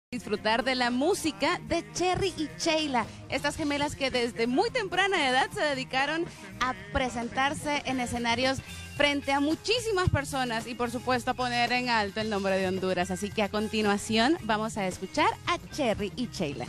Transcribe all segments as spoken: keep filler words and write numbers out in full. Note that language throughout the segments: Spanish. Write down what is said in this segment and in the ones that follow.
Disfrutar de la música de Cherry y Sheila, estas gemelas que desde muy temprana edad se dedicaron a presentarse en escenarios frente a muchísimas personas y por supuesto a poner en alto el nombre de Honduras. Así que a continuación vamos a escuchar a Cherry y Sheila.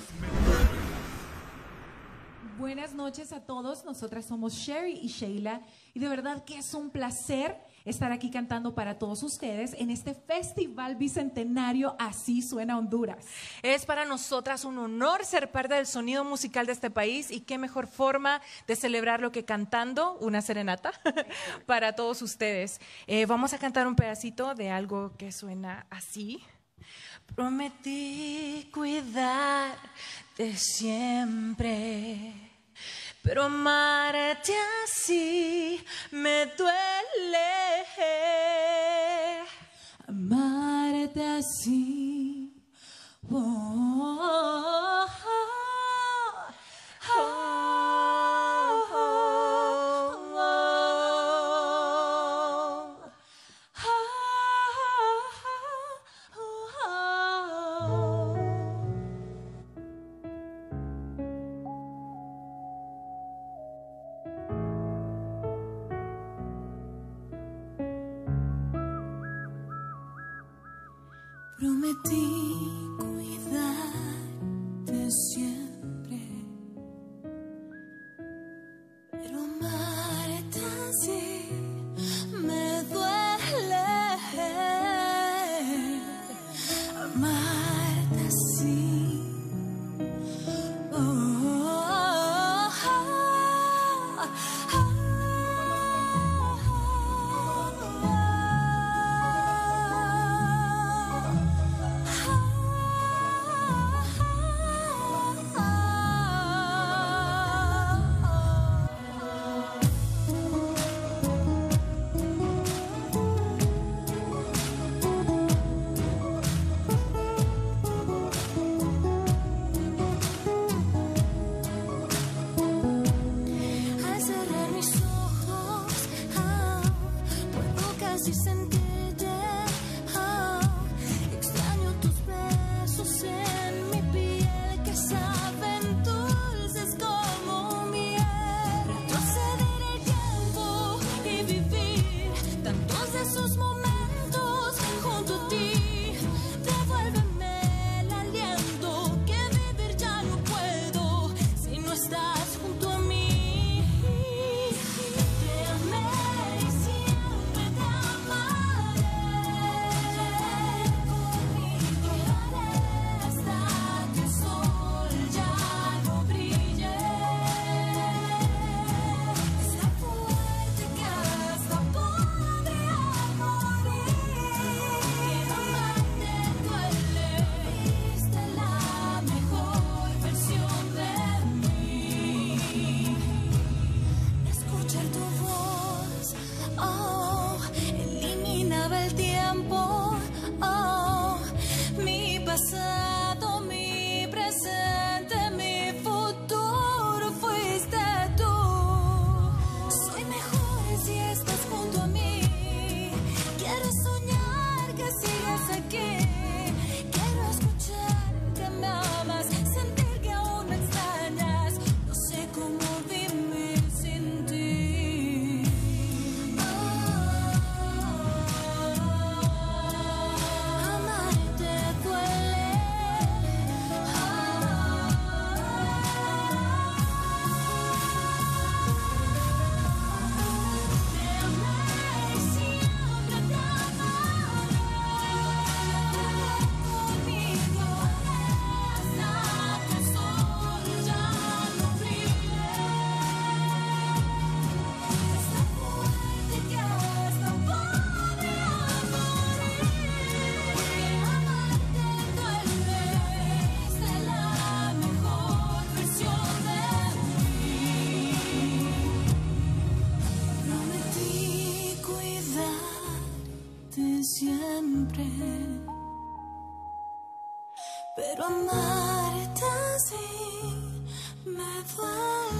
Buenas noches a todos, nosotras somos Cherry y Sheila y de verdad que es un placer estar aquí cantando para todos ustedes en este festival bicentenario Así Suena Honduras. Es para nosotras un honor ser parte del sonido musical de este país y qué mejor forma de celebrarlo que cantando una serenata para todos ustedes. Eh, vamos a cantar un pedacito de algo que suena así. Prometí cuidarte siempre, pero amarte así me duele. Amarte así. Oh, oh, oh, oh, oh, oh, oh. Prometí cuidarte siempre, pero amarte así me duele. Amarte así. Oh, oh, oh, oh. Casi sentirte, oh, extraño tus besos en mi piel que saben dulces como miel. Retroceder el tiempo y vivir tantos de esos momentos junto a ti. Devuélveme el aliento que vivir ya no puedo si no estás junto a mí. Pasado, mi presente, mi futuro fuiste tú. Soy mejor si estás junto a mí. Quiero soñar que sigues aquí. Quiero escuchar que me amas, sentir que aún me extrañas. No sé cómo vivir sin ti. Oh, amarte duele. Siempre, pero amarte así me duele.